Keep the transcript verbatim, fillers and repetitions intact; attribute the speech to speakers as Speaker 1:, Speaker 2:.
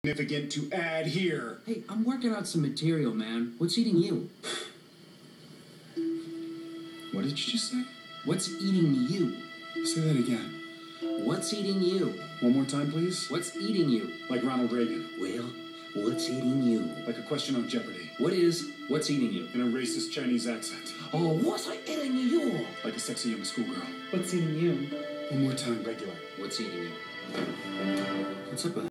Speaker 1: significant to add here.
Speaker 2: Hey, I'm working out some material, man. What's eating you?
Speaker 1: What did you just say?
Speaker 2: What's eating you?
Speaker 1: Say that again.
Speaker 2: What's eating you?
Speaker 1: One more time, please.
Speaker 2: What's eating you?
Speaker 1: Like Ronald Reagan.
Speaker 2: Well, what's eating you?
Speaker 1: Like a question on Jeopardy.
Speaker 2: What is what's eating you?
Speaker 1: In a racist Chinese accent.
Speaker 2: Oh, what's eating you?
Speaker 1: Like a sexy young schoolgirl.
Speaker 3: What's eating you?
Speaker 1: One more time, regular.
Speaker 2: What's eating you? What's up with